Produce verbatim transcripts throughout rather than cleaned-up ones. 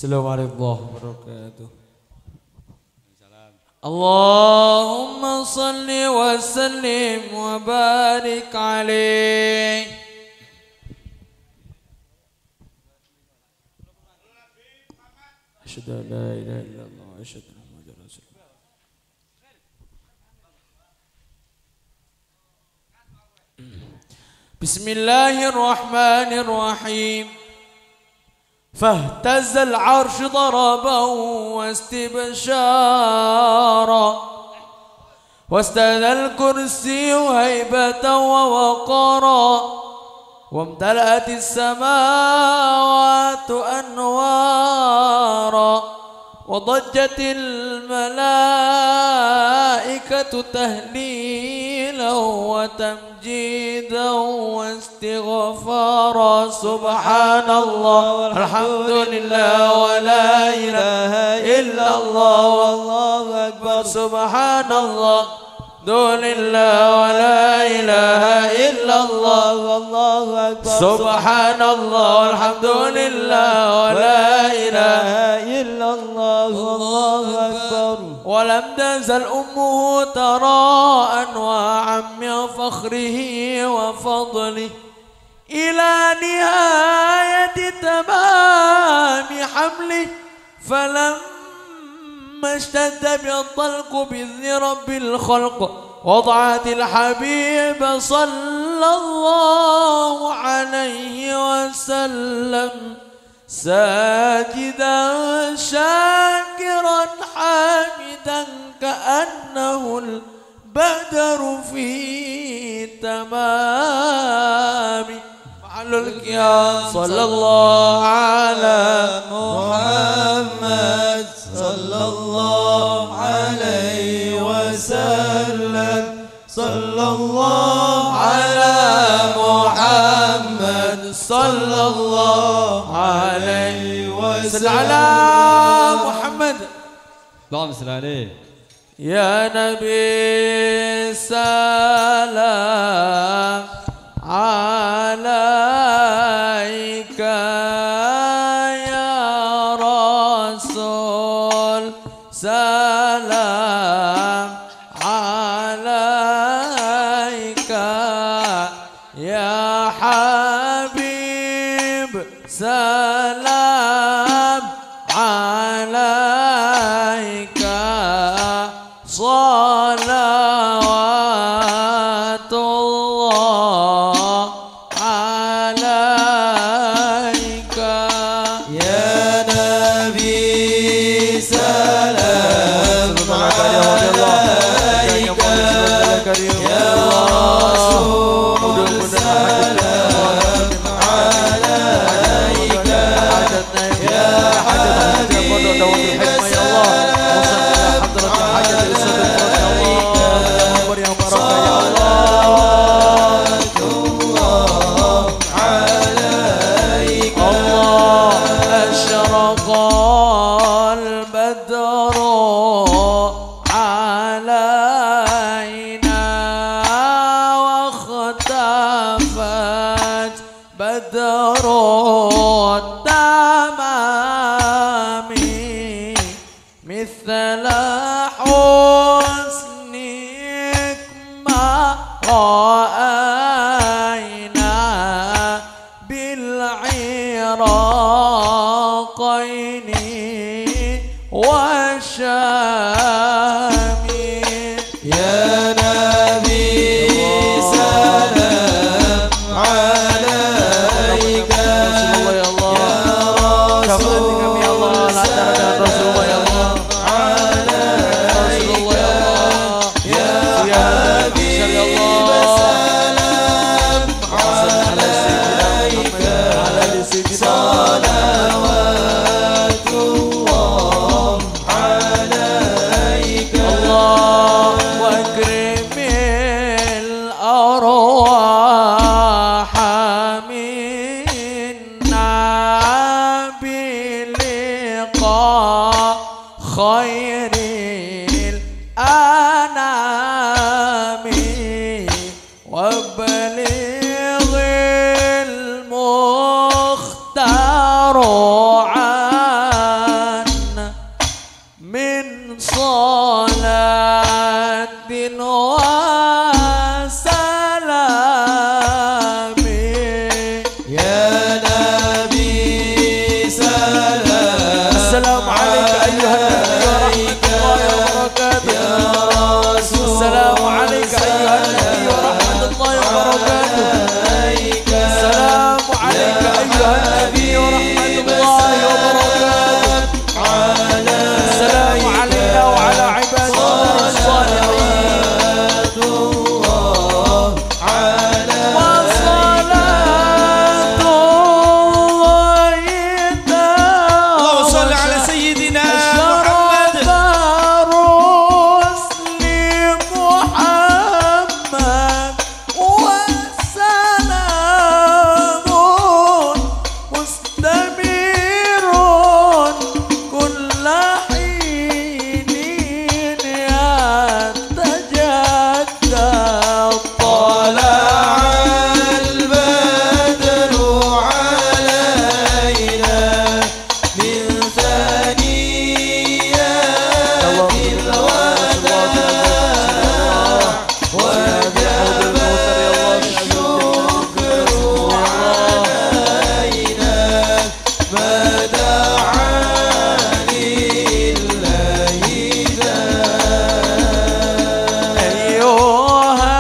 Assalamualaikum warahmatullahi wabarakatuh. Allahumma salli wa sallim wa barik alaih. Asyhadu an la ilaha illallah wa asyhadu anna Muhammadar Rasulullah. Bismillahirrahmanirrahim. فاهتز العرش ضربا واستبشارا واستدى الكرسي هيبة ووقارا وامتلأت السماوات أنوارا وضجت الملائكة تهليلا وتمجيدا واستغفارا سبحان الله والحمد لله ولا إله إلا الله والله أكبر سبحان الله دون الله ولا إله إلا الله والله أكبر سبحان الله والحمد لله ولا إله إلا الله والله أكبر ولم تزل أمه ترى أنواعا من فخره وفضله إلى نهاية تمام حمله فلم ما اشتد بالطلق بإذن رب الخلق وضعت الحبيب صلى الله عليه وسلم ساجدا شاكرا حامدا كأنه البدر في تمام معلولك يا صلى الله على محمد صلى الله عليه وسلم صلى الله على محمد صلى الله عليه وسلم على محمد اللهم صل عليه يا نبي سلام عليك سلام عليك يا حبيب سلام عليك صلوات الله عليك يا نبي سلام عليك يا رسول سلام عليك يا حبيب سلام عليك صلاة وسلام يا نبي سلام. السلام عليك أيها النبي ورحمة الله وبركاته. يا رسول السلام عليك أيها النبي ورحمة الله وبركاته. السلام عليك أيها النبي ورحمة الله وبركاته. السلام علينا وعلى عباد الله الصالحين. وصلاة الله اللهم صل على سيدنا محمد رسل محمد وسلام مستمر كل حين يتجدد. طلع البدر علينا من ثنيات الوداع وجب الشكر علينا ما دعا لله أيها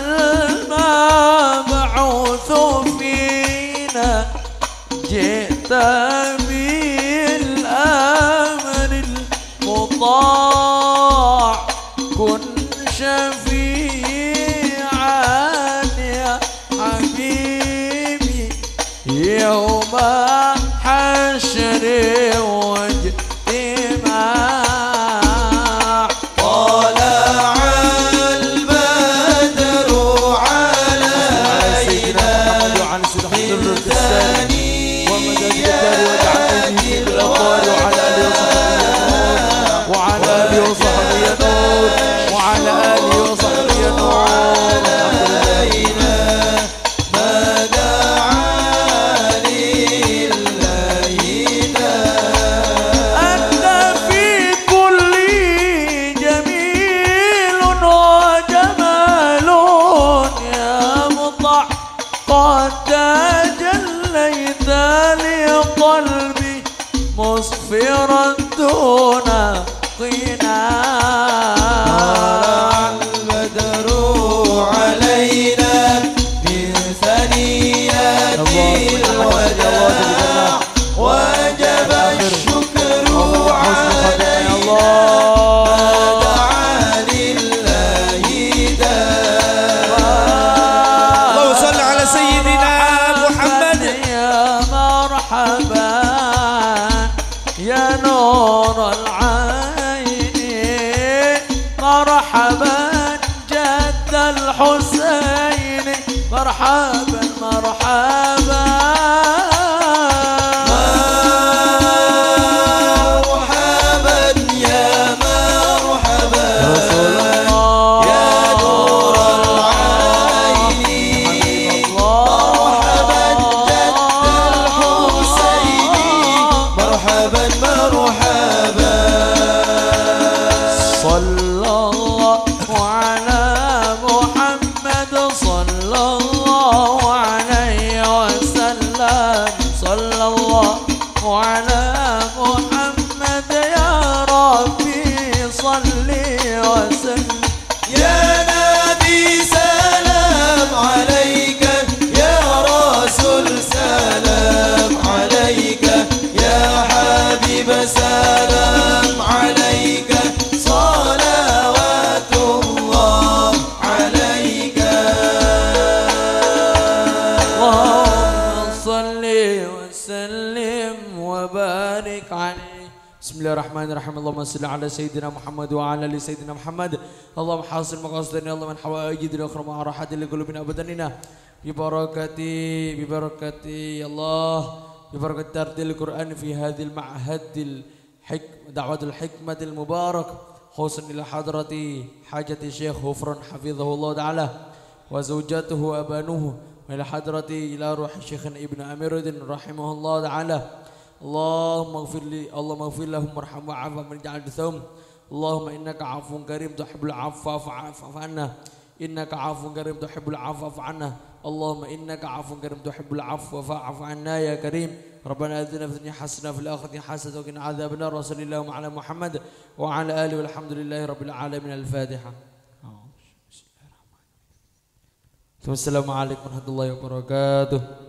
المبعوث فينا جئت بالأمر المطاع كن شفيعا يا حبيبي يوم حشر واجتماع. طلع البدر علينا من ثنيات الوداع وعلى آله وصحبه نور وعلى آله وصحبه نور علينا ما دعا لله أنت في كل جميل وجمال يا مطع قد تجليت لقلبي مصفرا دون قناع. البدر علينا من ثنيات الوداع وجب الشكر علينا ما دعا لله داع. اللهم صل على سيدنا محمد. يا مرحبا يا نور العين مرحبا جد الحسين مرحبا مرحبا مرحبا يا مرحبا يا نور العين مرحبا جد الحسين مرحبا مرحبا. صلى الله على محمد صلى الله عليه وسلم. صلى الله على محمد يا ربي صل وسلم. يا نبي سلام عليك يا رسول سلام عليك يا حبيب سلام عليك صلوات الله عليك. اللهم صل وسلم وبارك عليه. بسم الله الرحمن الرحيم. اللهم صل على سيدنا محمد وعلى ال سيدنا محمد. اللهم حاصل مقاصدنا اللهم من حوائج الاخرى مع راحه لقلوبنا وبدننا ببركتي ببركتي يا الله ببركة ترتيل القرآن في هذه المعهد الحكم دعوة الحكمة المبارك خصوصا إلى حضرة حاجة الشيخ غفران حفظه الله تعالى وزوجته وأبانوه وإلى حضرة إلى روح شيخنا ابن أمير رحمه الله تعالى. اللهم اغفر لي اللهم اغفر لهم وارحمهم وعافهم من جعل ثم اللهم إنك عفو كريم تحب العفو فاعف عنا إنك عفو كريم تحب العفو فاعف عنا اللهم إنك عفو كريم تحب العفو فاعف عنا يا كريم ربنا آتنا في الدنيا حسنة في الآخرة حسنة وقنا عذاب النار وصلى الله على محمد وعلى آله والحمد لله رب العالمين. الفاتحة. السلام عليكم ورحمة الله وبركاته.